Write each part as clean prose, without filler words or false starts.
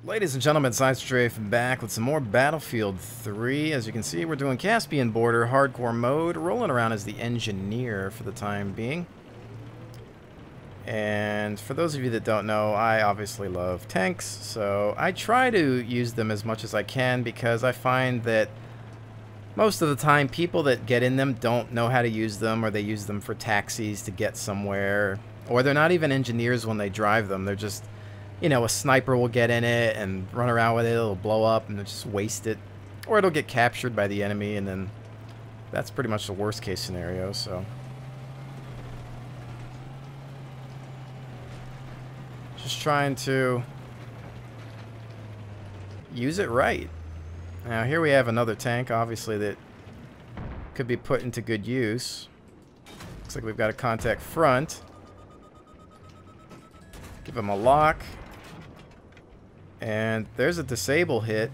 Ladies and gentlemen, SideStrafe back with some more Battlefield 3. As you can see, we're doing Caspian Border hardcore mode, rolling around as the engineer for the time being. And for those of you that don't know, I obviously love tanks, so I try to use them as much as I can because I find that most of the time people that get in them don't know how to use them, or they use them for taxis to get somewhere, or they're not even engineers when they drive them. They're just, you know, a sniper will get in it and run around with it, it'll blow up and they'll just waste it. Or it'll get captured by the enemy, and then that's pretty much the worst case scenario, so. Just trying to use it right. Now here we have another tank, obviously, that could be put into good use. Looks like we've got a contact front. Give him a lock. And there's a disable hit.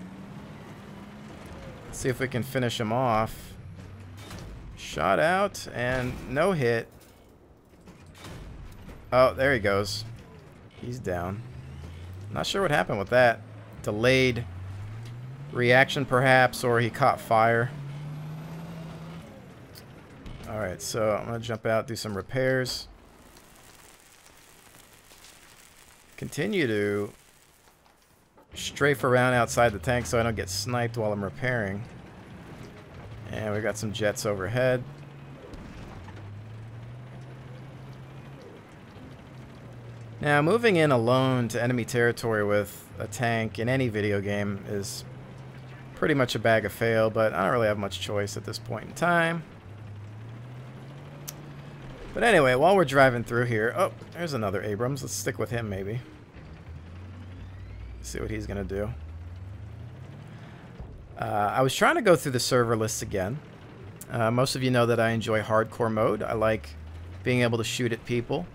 Let's see if we can finish him off. Shot out and no hit. Oh, there he goes. He's down. Not sure what happened with that. Delayed reaction perhaps, or he caught fire. Alright, so I'm going to jump out, do some repairs. Continue to strafe around outside the tank so I don't get sniped while I'm repairing. And we got some jets overhead. Now, moving in alone to enemy territory with a tank in any video game is pretty much a bag of fail, but I don't really have much choice at this point in time. But anyway, while we're driving through here... Oh, there's another Abrams. Let's stick with him, maybe. See what he's going to do. I was trying to go through the server lists again. Most of you know that I enjoy hardcore mode. I like being able to shoot at people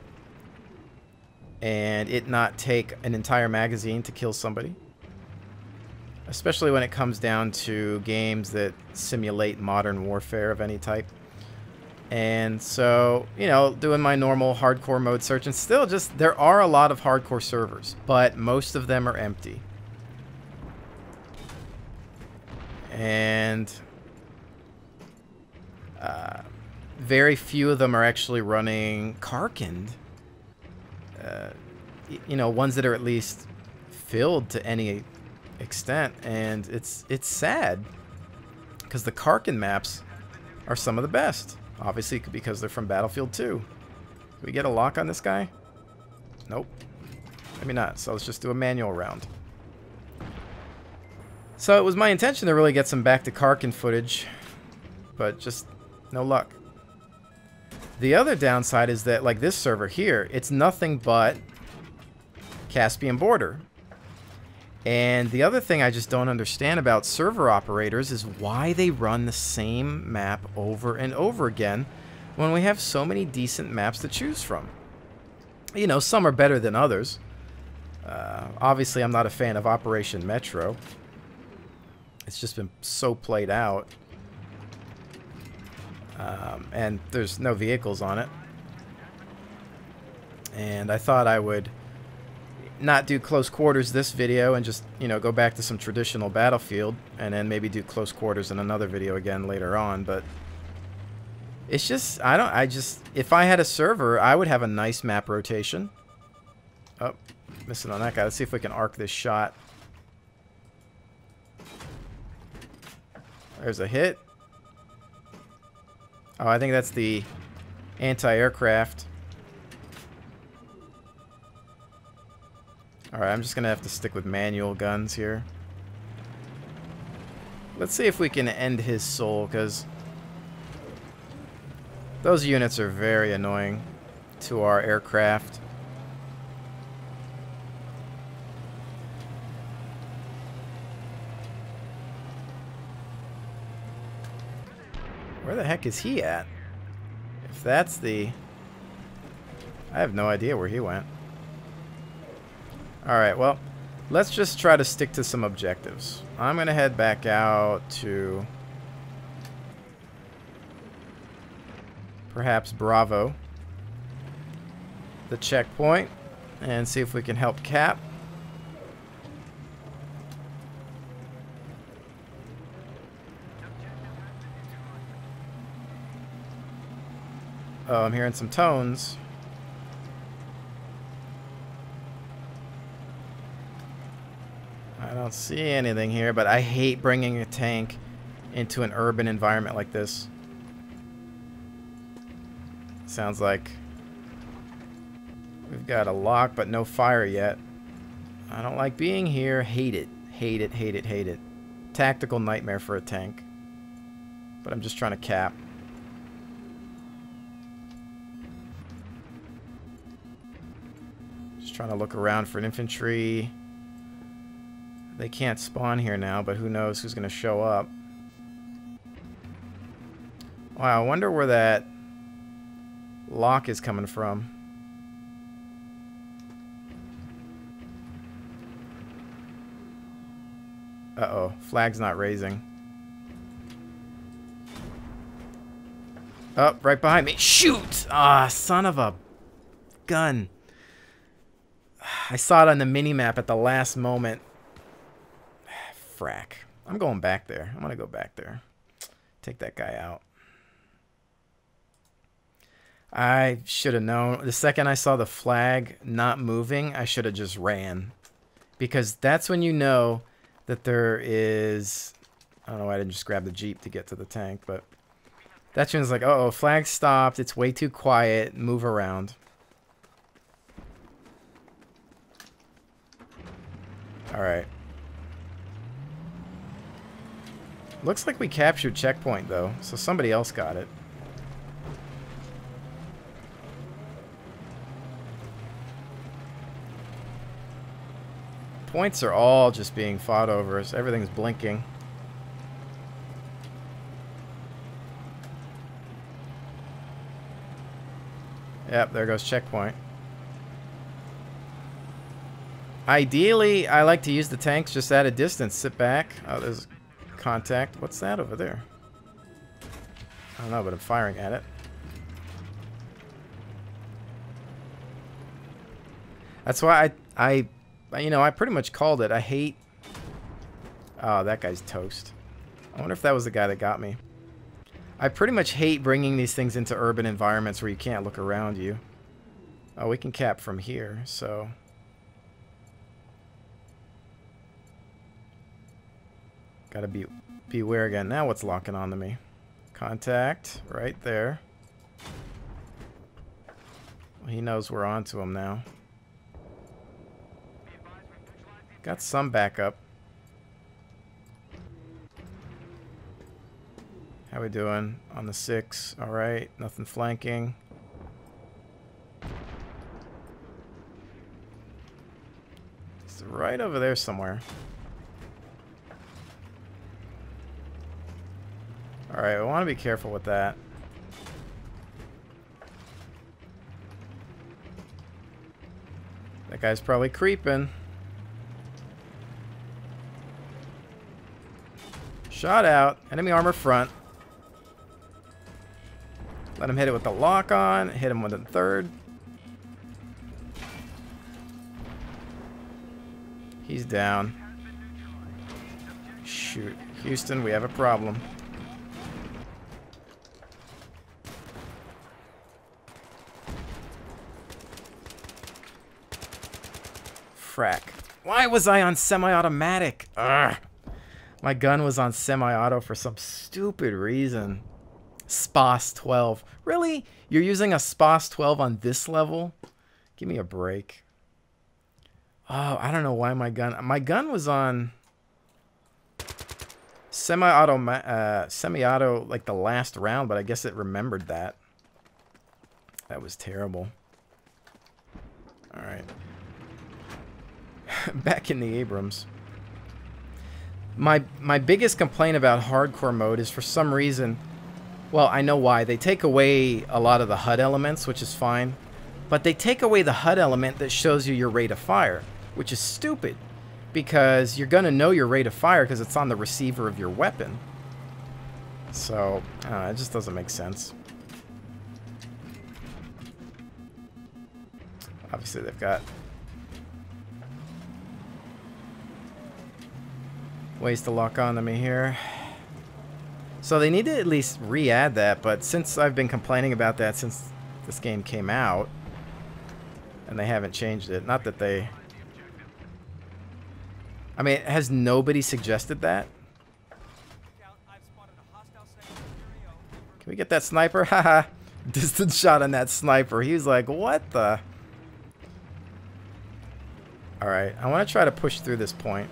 and it not take an entire magazine to kill somebody. Especially when it comes down to games that simulate modern warfare of any type. And so, you know, doing my normal hardcore mode search, and still just, there are a lot of hardcore servers, but most of them are empty. And very few of them are actually running Karkind. You know, ones that are at least filled to any extent, and it's sad because the Karkind maps are some of the best. Obviously, because they're from Battlefield 2. Can we get a lock on this guy? Nope. Maybe not, so let's just do a manual round. So it was my intention to really get some back to Karkind footage, but just no luck. The other downside is that, like this server here, it's nothing but Caspian Border. And the other thing I just don't understand about server operators is why they run the same map over and over again when we have so many decent maps to choose from. You know, some are better than others. Obviously, I'm not a fan of Operation Metro. It's just been so played out. And there's no vehicles on it. And I thought I would not do close quarters this video and just, you know, go back to some traditional Battlefield and then maybe do close quarters in another video again later on, but it's just, if I had a server, I would have a nice map rotation. Oh, missing on that guy. Let's see if we can arc this shot. There's a hit. Oh, I think that's the anti-aircraft. Alright, I'm just going to have to stick with manual guns here. Let's see if we can end his soul, because those units are very annoying to our aircraft. Where the heck is he at? If that's the... I have no idea where he went. Alright, well, let's just try to stick to some objectives. I'm going to head back out to perhaps Bravo, the checkpoint, and see if we can help Cap. Oh, I'm hearing some tones. I don't see anything here, but I hate bringing a tank into an urban environment like this. Sounds like we've got a lock, but no fire yet. I don't like being here. Hate it. Hate it, hate it, hate it. Tactical nightmare for a tank. But I'm just trying to cap. Just trying to look around for an infantry. They can't spawn here now, but who knows who's going to show up. Wow, I wonder where that lock is coming from. Uh-oh, flag's not raising. Oh, right behind me. Shoot! Ah, son of a gun. I saw it on the mini-map at the last moment. Frack. I'm going back there. I'm going to go back there. Take that guy out. I should have known. The second I saw the flag not moving, I should have just ran. Because that's when you know that there is... I don't know why I didn't just grab the Jeep to get to the tank, but... That's when it's like, uh-oh, flag stopped. It's way too quiet. Move around. Alright. Looks like we captured checkpoint, though. So somebody else got it. Points are all just being fought over. So everything's blinking. Yep, there goes checkpoint. Ideally, I like to use the tanks just at a distance. Sit back. Oh, there's contact. What's that over there? I don't know, but I'm firing at it. That's why I pretty much called it. I hate... Oh, that guy's toast. I wonder if that was the guy that got me. I pretty much hate bringing these things into urban environments where you can't look around you. Oh, we can cap from here, so... Gotta beware again. Now what's locking onto me? Contact, right there. Well, he knows we're onto him now. Got some backup. How we doing on the 6? All right, nothing flanking. It's right over there somewhere. All right, I want to be careful with that. That guy's probably creeping. Shot out. Enemy armor front. Let him hit it with the lock on. Hit him with the third. He's down. Shoot. Houston, we have a problem. Frack. Why was I on semi-automatic? Ugh. My gun was on semi-auto for some stupid reason. SPOS 12. Really? You're using a SPOS 12 on this level? Give me a break. Oh, I don't know why my gun was on semi-auto like the last round, but I guess it remembered that. That was terrible. All right. Back in the Abrams. My biggest complaint about hardcore mode is for some reason, well, I know why. They take away a lot of the HUD elements, which is fine. But they take away the HUD element that shows you your rate of fire, which is stupid. Because you're going to know your rate of fire because it's on the receiver of your weapon. So, it just doesn't make sense. Obviously, they've got ways to lock onto me here. So they need to at least re-add that, but since I've been complaining about that since this game came out. And they haven't changed it. Not that they... I mean, has nobody suggested that? Can we get that sniper? Haha. Distance shot on that sniper. He was like, what the... Alright, I want to try to push through this point.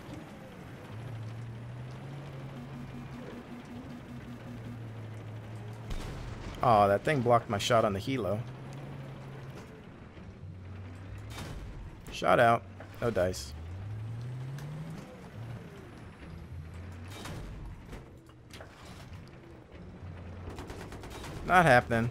Oh, that thing blocked my shot on the helo. Shot out. No dice. Not happening.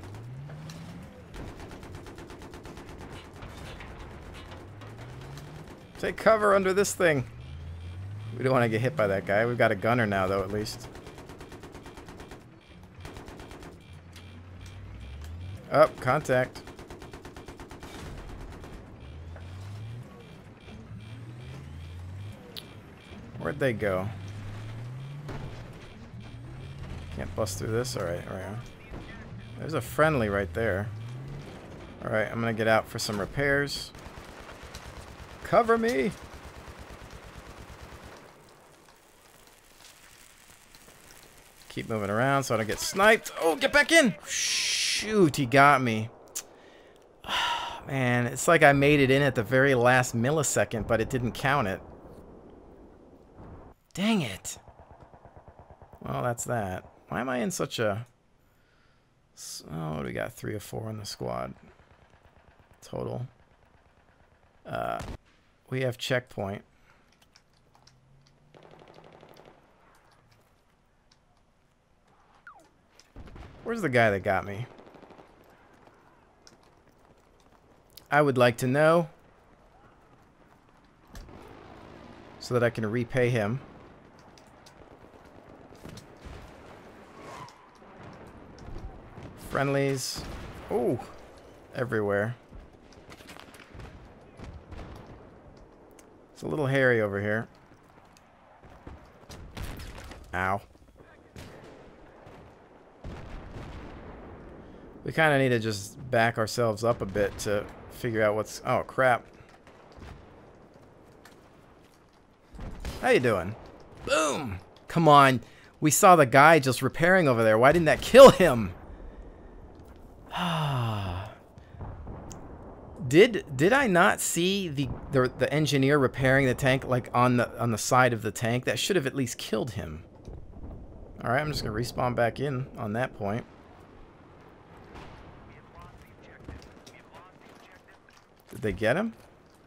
Take cover under this thing. We don't want to get hit by that guy. We've got a gunner now, though, at least. Oh, contact. Where'd they go? Can't bust through this? Alright, alright. There's a friendly right there. Alright, I'm gonna get out for some repairs. Cover me! Keep moving around so I don't get sniped. Oh, get back in! Shoot, he got me. Man, it's like I made it in at the very last millisecond, but it didn't count it. Dang it. Well, that's that. Why am I in such a... Oh, what do we got? 3 or 4 in the squad. Total. We have checkpoint. Where's the guy that got me? I would like to know, so that I can repay him. Friendlies. Oh, everywhere. It's a little hairy over here. Ow. We kind of need to just back ourselves up a bit to figure out what's... Oh, crap. How you doing? Boom! Come on. We saw the guy just repairing over there. Why didn't that kill him? Did I not see the engineer repairing the tank like on the side of the tank? That should have at least killed him. All right, I'm just gonna respawn back in on that point. Did they get him?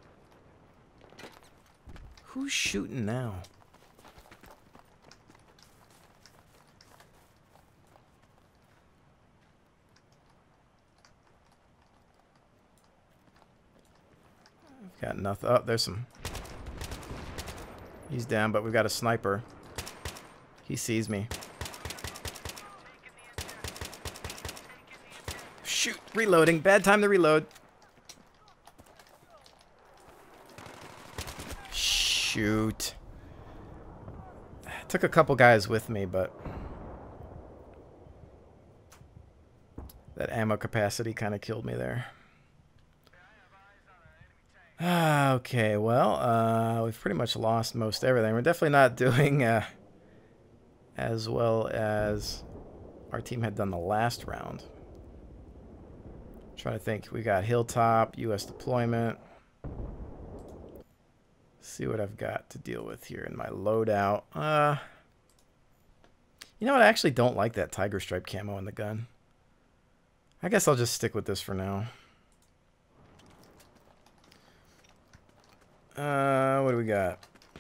Who's shooting now? Got nothing. Oh, there's some. He's down, but we've got a sniper. He sees me. Shoot! Reloading. Bad time to reload. Shoot. Took a couple guys with me, but that ammo capacity kind of killed me there. Okay, well, we've pretty much lost most everything. We're definitely not doing as well as our team had done the last round. I'm trying to think. We got Hilltop, U.S. deployment. See what I've got to deal with here in my loadout. You know what? I actually don't like that Tiger Stripe camo in the gun. I guess I'll just stick with this for now. What do we got?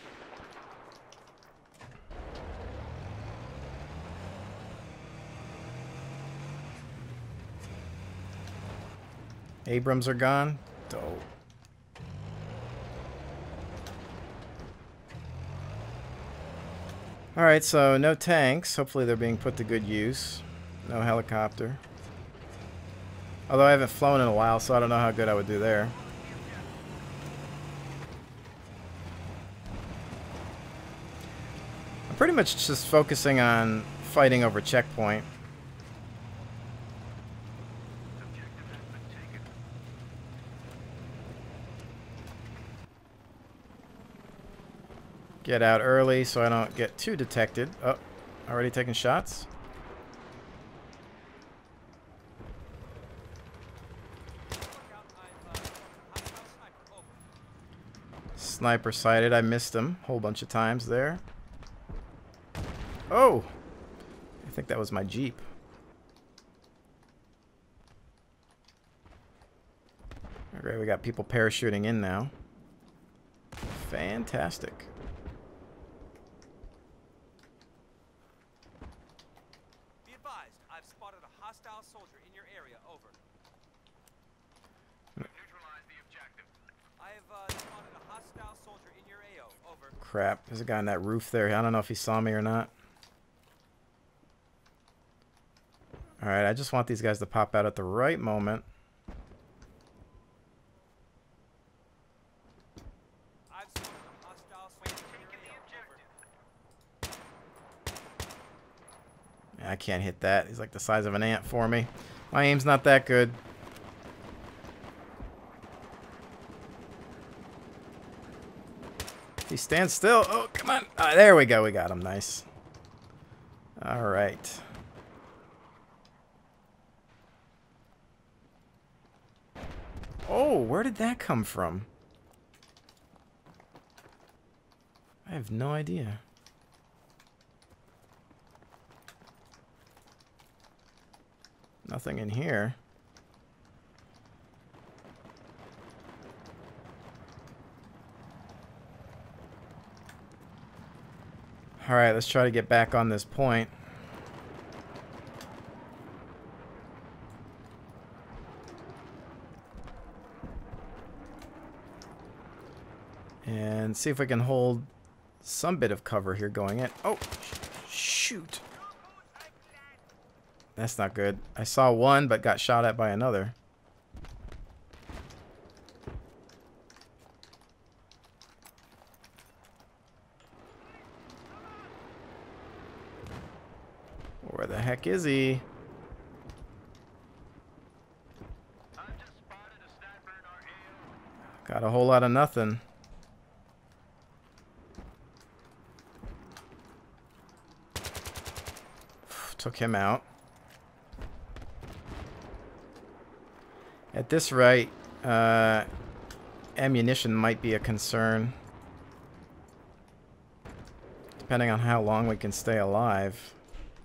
Abrams are gone. Dope. Alright, so no tanks. Hopefully they're being put to good use. No helicopter. Although I haven't flown in a while, so I don't know how good I would do there. I'm pretty much just focusing on fighting over checkpoint. Get out early so I don't get too detected. Oh, already taking shots? Sniper sighted. I missed him a whole bunch of times there. Oh! I think that was my Jeep. Alright, we got people parachuting in now. Fantastic. Be advised, I've spotted a hostile soldier in your area. Over. Neutralize the objective. I have spotted a hostile soldier in your AO. Over. Crap, there's a guy on that roof there. I don't know if he saw me or not. Alright, I just want these guys to pop out at the right moment. I've spotted a hostile soldier in your AO. Over. I can't hit that. He's like the size of an ant for me. My aim's not that good. He stands still. Oh, come on. There we go. We got him. Nice. All right. Oh, where did that come from? I have no idea. Nothing in here. All right, let's try to get back on this point. And see if we can hold some bit of cover here going in. Oh, shoot. That's not good. I saw one, but got shot at by another. Where the heck is he? Got a whole lot of nothing. Took him out. At this rate, ammunition might be a concern. Depending on how long we can stay alive.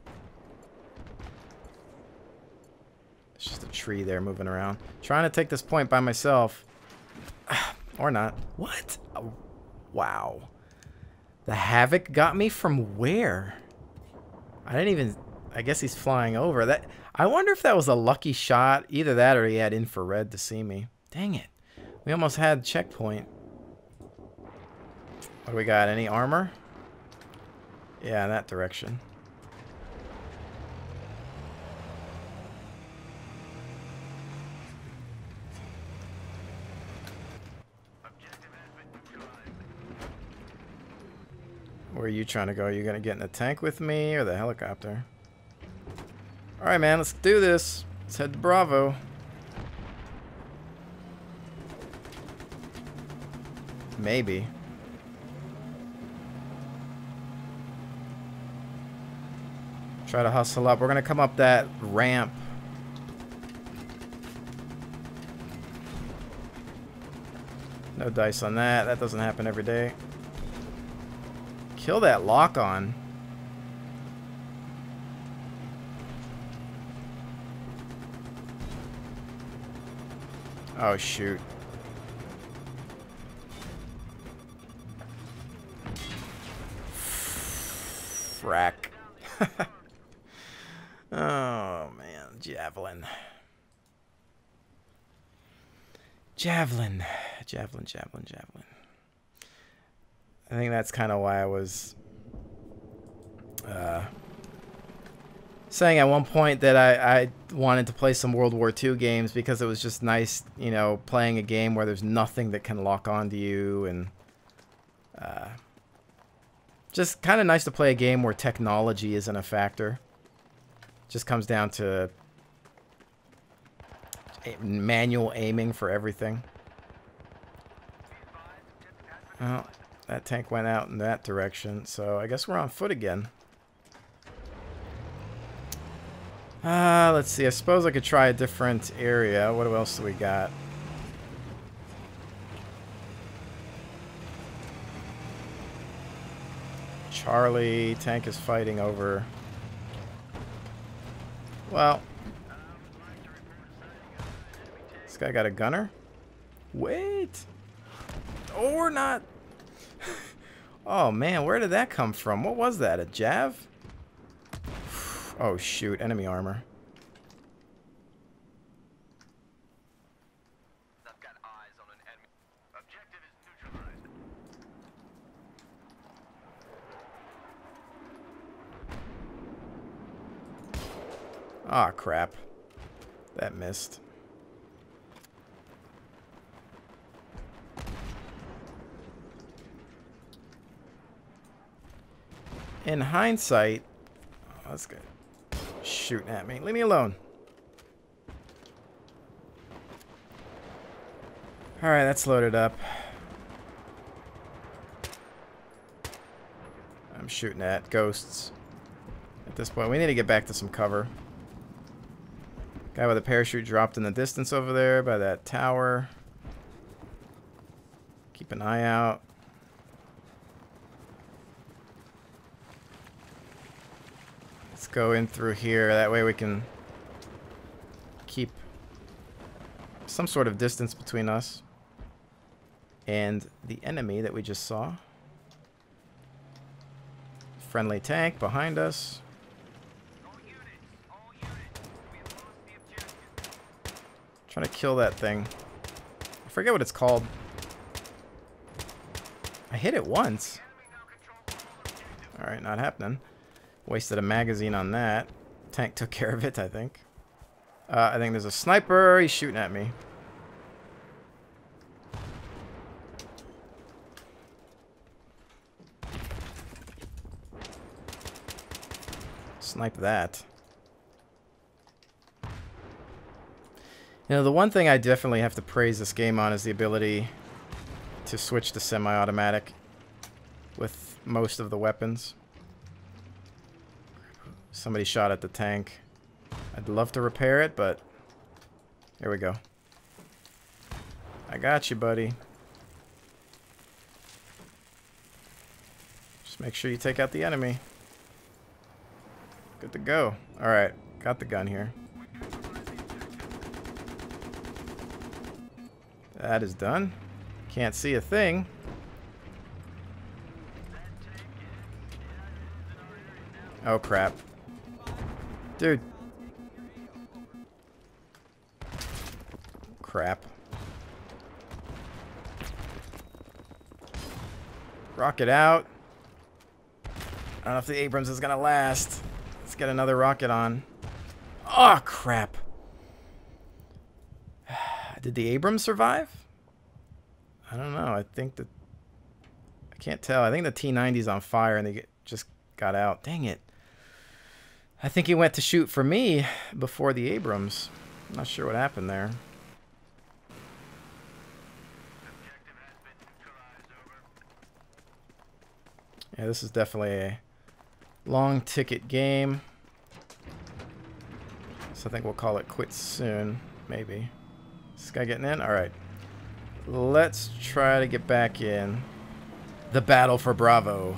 It's just a tree there moving around. Trying to take this point by myself. Or not. What? Oh, wow. The Havoc got me from where? I didn't even... I guess he's flying over. That. I wonder if that was a lucky shot. Either that or he had infrared to see me. Dang it. We almost had checkpoint. What do we got? Any armor? Yeah, in that direction. Where are you trying to go? Are you going to get in the tank with me or the helicopter? Alright, man, let's do this. Let's head to Bravo. Maybe. Try to hustle up. We're going to come up that ramp. No dice on that. That doesn't happen every day. Kill that lock-on. Oh, shoot. Frack. Oh, man. Javelin. Javelin. Javelin, javelin, javelin. I think that's kind of why I was saying at one point that I wanted to play some World War II games because it was just nice, you know, playing a game where there's nothing that can lock onto you, and just kind of nice to play a game where technology isn't a factor. Just comes down to manual aiming for everything. Well, That tank went out in that direction, so I guess we're on foot again. Let's see. I suppose I could try a different area. What else do we got? Charlie, tank is fighting over. Well, this guy got a gunner? Wait! Or not! Oh man, where did that come from? What was that? A Jav? Oh shoot, enemy armor. I've got eyes on an enemy. Objective is neutralized. Ah, crap. That missed. In hindsight, oh, that's good. Shooting at me. Leave me alone. Alright, that's loaded up. I'm shooting at ghosts. At this point, we need to get back to some cover. Guy with a parachute dropped in the distance over there by that tower. Keep an eye out. Let's go in through here. That way we can keep some sort of distance between us and the enemy that we just saw. Friendly tank behind us. Trying to kill that thing. I forget what it's called. I hit it once. Alright, not happening. Wasted a magazine on that. Tank took care of it, I think. I think there's a sniper. He's shooting at me. Snipe that. You know, the one thing I definitely have to praise this game on is the ability to switch to semi-automatic with most of the weapons. Somebody shot at the tank. I'd love to repair it, but here we go. I got you, buddy. Just make sure you take out the enemy. Good to go. Alright, got the gun here. That is done. Can't see a thing. Oh, crap. Dude. Crap. Rocket out. I don't know if the Abrams is gonna last. Let's get another rocket on. Oh, crap. Did the Abrams survive? I don't know. I think that... I can't tell. I think the T-90's on fire and they just got out. Dang it. I think he went to shoot for me before the Abrams. I'm not sure what happened there. Yeah, this is definitely a long ticket game. So I think we'll call it quits soon, maybe. Is this guy getting in? Alright. Let's try to get back in. The battle for Bravo.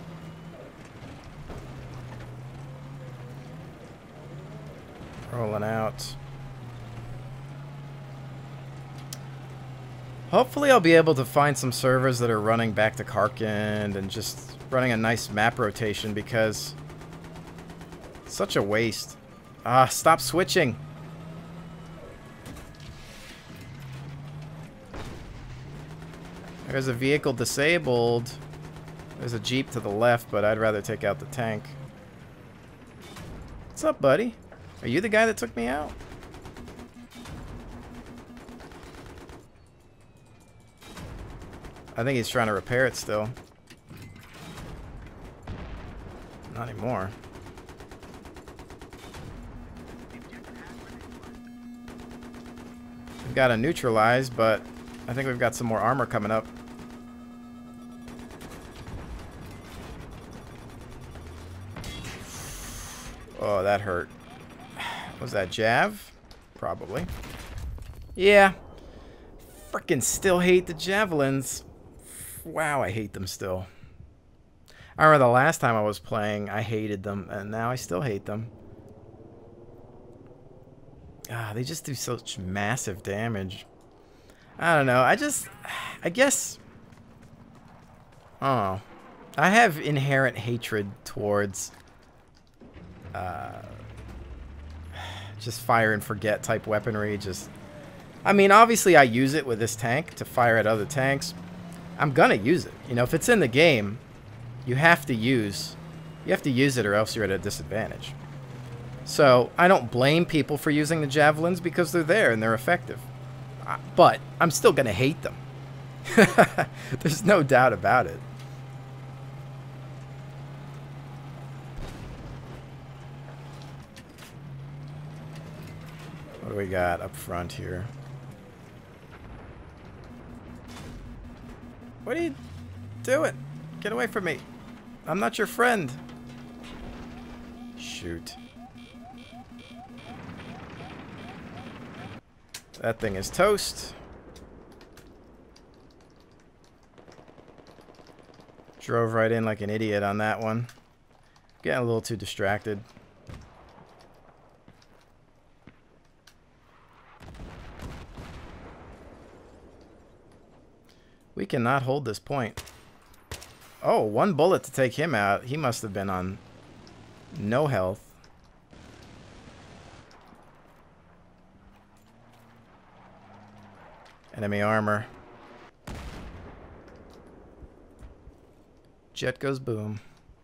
Rolling out. Hopefully I'll be able to find some servers that are running back to Karkand and just running a nice map rotation because it's such a waste. Ah, stop switching. There's a vehicle disabled. There's a Jeep to the left, but I'd rather take out the tank. What's up, buddy? Are you the guy that took me out? I think he's trying to repair it still. Not anymore. We've got a neutralize, but I think we've got some more armor coming up. Oh, that hurt. Was that Jav? Probably. Yeah. Frickin' still hate the javelins. Wow, I hate them still. I remember the last time I was playing, I hated them, and now I still hate them. Ah, they just do such massive damage. I don't know. I guess... Oh. I have inherent hatred towards... just fire and forget type weaponry. Just... I mean, obviously I use it with this tank to fire at other tanks. I'm gonna use it. You know, if it's in the game, you have to use it or else you're at a disadvantage. So, I don't blame people for using the javelins because they're there and they're effective. But, I'm still gonna hate them. There's no doubt about it. What do we got up front here? What are you doing? Get away from me. I'm not your friend. Shoot. That thing is toast. Drove right in like an idiot on that one. Getting a little too distracted. We cannot hold this point. Oh, one bullet to take him out. He must have been on no health. Enemy armor. Jet goes boom.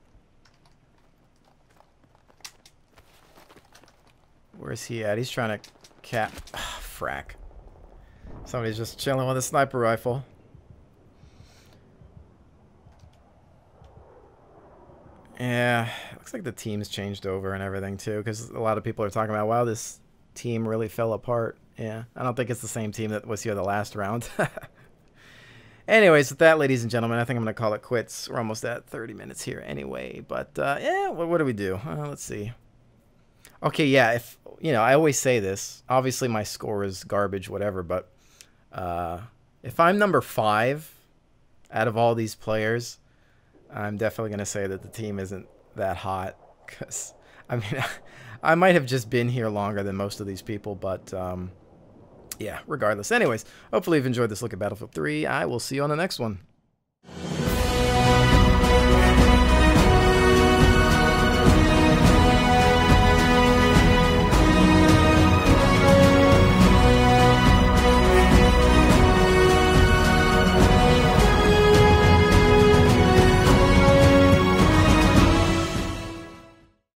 Where's he at? He's trying to cap... Ah, frack. Somebody's just chilling with a sniper rifle. Yeah, looks like the team's changed over and everything too, because a lot of people are talking about, wow, this team really fell apart. Yeah, I don't think it's the same team that was here the last round. Anyways, with that, ladies and gentlemen, I think I'm going to call it quits. We're almost at 30 minutes here anyway, but yeah, what do we do? Let's see. Okay, yeah, if you know, I always say this. Obviously, my score is garbage, whatever, but if I'm number 5 out of all these players, I'm definitely going to say that the team isn't that hot, because, I mean, I might have just been here longer than most of these people, but, yeah, regardless. Anyways, hopefully you've enjoyed this look at Battlefield 3. I will see you on the next one.